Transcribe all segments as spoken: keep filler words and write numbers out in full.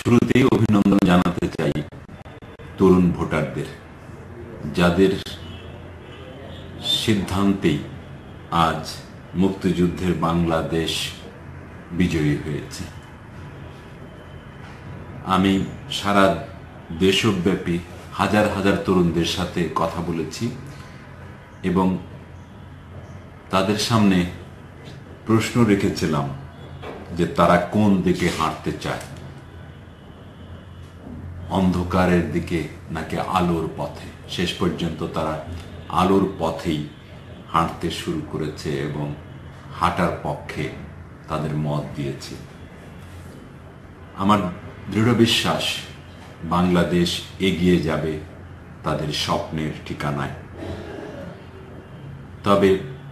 শুরুতেই অভিনন্দন জানাতে চাই তরুণ ভোটারদের, যাদের সিদ্ধান্তেই আজ মুক্তিযুদ্ধের বাংলাদেশ বিজয়ী হয়েছে। আমি সারা দেশব্যাপী হাজার হাজার তরুণদের সাথে কথা বলেছি এবং তাদের সামনে প্রশ্ন রেখেছিলাম যে তারা কোন দিকে হাঁটতে চায়, অন্ধকারের দিকে নাকি আলোর পথে। শেষ পর্যন্ত তারা আলোর পথেই হাঁটতে শুরু করেছে এবং হাঁটার পক্ষে তাদের মত দিয়েছে। আমার দৃঢ় বিশ্বাস বাংলাদেশ এগিয়ে যাবে তাদের স্বপ্নের ঠিকানায়। তবে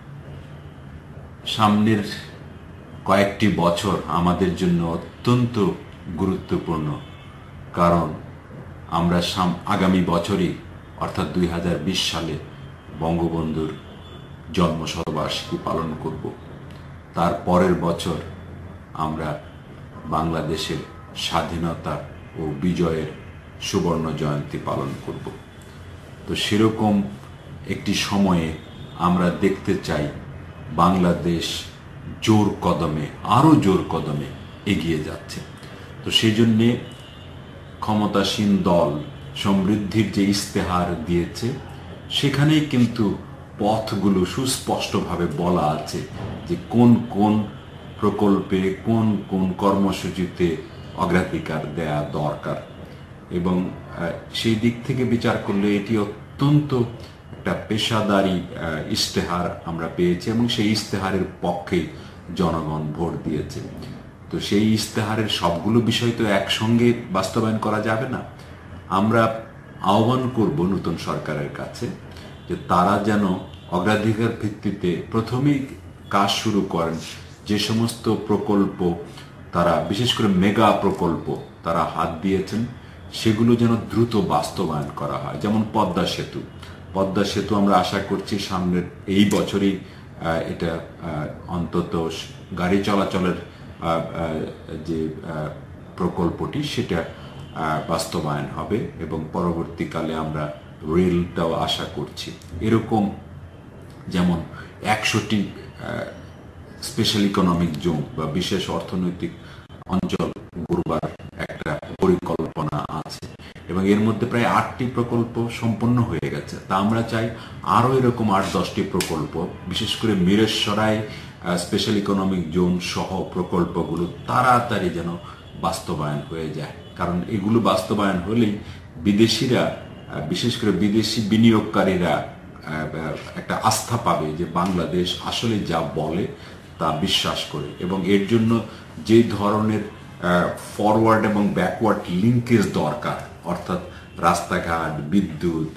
সামনের কয়েকটি বছর আমাদের জন্য অত্যন্ত গুরুত্বপূর্ণ, কারণ আমরা আগামী বছরই অর্থাৎ দুই হাজার বিশ সালে বঙ্গবন্ধুর জন্মশতবার্ষিকী পালন করব। তার পরের বছর আমরা বাংলাদেশের স্বাধীনতা ও বিজয়ের সুবর্ণ জয়ন্তী পালন করব। তো সেরকম একটি সময়ে আমরা দেখতে চাই বাংলাদেশ জোর কদমে, আরো জোর কদমে এগিয়ে যাচ্ছে। তো সেই জন্যে ক্ষমতাসীন দল সমৃদ্ধির যে ইস্তেহার দিয়েছে সেখানেই কিন্তু পথগুলো সুস্পষ্টভাবে বলা আছে যে কোন কোন প্রকল্পে কোন কোন কর্মসূচিতে অগ্রাধিকার দেয়া দরকার। এবং সেই দিক থেকে বিচার করলে এটি অত্যন্ত একটা পেশাদারি ইস্তেহার আমরা পেয়েছি এবং সেই ইস্তেহারের পক্ষে জনগণ ভোট দিয়েছে। তো সেই ইস্তেহারের সবগুলো বিষয় তো একসঙ্গে বাস্তবায়ন করা যাবে না। আমরা আহ্বান করব নতুন সরকারের কাছে যে তারা যেন অগ্রাধিকার ভিত্তিতে প্রথমেই কাজ শুরু করেন। যে সমস্ত প্রকল্প তারা, বিশেষ করে মেগা প্রকল্প তারা হাত দিয়েছেন, সেগুলো যেন দ্রুত বাস্তবায়ন করা হয়। যেমন পদ্মা সেতু পদ্মা সেতু আমরা আশা করছি সামনের এই বছরই এটা অন্তত গাড়ি চলাচলের যে প্রকল্পটি সেটা বাস্তবায়ন হবে এবং পরবর্তীকালে আমরা রেলটাও আশা করছি। এরকম যেমন একশোটি স্পেশাল ইকোনমিক জোন বা বিশেষ অর্থনৈতিক অঞ্চল গড়বার একটা পরিকল্পনা আছে এবং এর মধ্যে প্রায় আটটি প্রকল্প সম্পন্ন হয়ে গেছে। তা আমরা চাই আরও এরকম আট দশটি প্রকল্প, বিশেষ করে মিরেশ্বরায় স্পেশাল ইকোনমিক জোন সহ প্রকল্পগুলো তাড়াতাড়ি যেন বাস্তবায়ন হয়ে যায়। কারণ এগুলো বাস্তবায়ন হলেই বিদেশিরা, বিশেষ করে বিদেশি বিনিয়োগকারীরা একটা আস্থা পাবে যে বাংলাদেশ আসলে যা বলে তা বিশ্বাস করে। এবং এর জন্য যে ধরনের ফরওয়ার্ড এবং ব্যাকওয়ার্ড লিঙ্কেজ দরকার, অর্থাৎ রাস্তাঘাট, বিদ্যুৎ,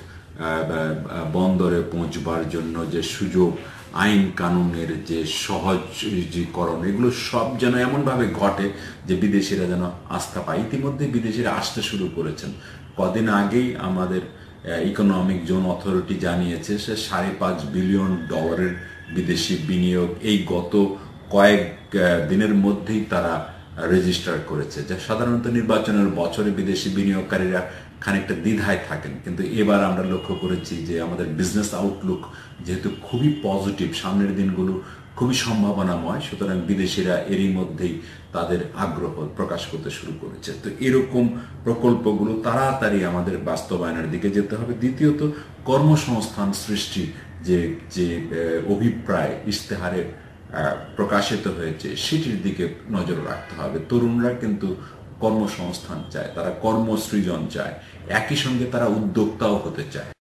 বন্দরে পৌঁছবার জন্য যে সুযোগ, আইন কানুনের যে সহজীকরণ, এগুলো সব যেন এমনভাবে ঘটে যে বিদেশিরা যেন আস্থা পায়। ইতিমধ্যে বিদেশিরা আসতে শুরু করেছেন। কদিন আগেই আমাদের ইকোনমিক জোন অথরিটি জানিয়েছে সে সাড়ে পাঁচ বিলিয়ন ডলারের বিদেশি বিনিয়োগ এই গত কয়েক দিনের মধ্যেই তারা রেজিস্টার করেছে। যা সাধারণত নির্বাচনের বছরে বিদেশি বিনিয়োগকারীরা খানিকটা দ্বিধায় থাকেন, কিন্তু এবার আমরা লক্ষ্য করেছি যে আমাদের বিজনেস আউটলুক যেহেতু খুবই পজিটিভ, সামনের দিনগুলো খুবই সম্ভাবনাময়, সুতরাং বিদেশিরা এরই মধ্যেই তাদের আগ্রহ প্রকাশ করতে শুরু করেছে। তো এরকম প্রকল্পগুলো তাড়াতাড়ি আমাদের বাস্তবায়নের দিকে যেতে হবে। দ্বিতীয়ত, কর্মসংস্থান সৃষ্টি যে যে অভিপ্রায় ইশতেহারে প্রকাশিত হয়েছে সেটির দিকে নজর রাখতে হবে। তরুণরা কিন্তু কর্মসংস্থান চায়, তারা কর্মসৃজন চায়, একই সঙ্গে তারা উদ্যোক্তাও হতে চায়।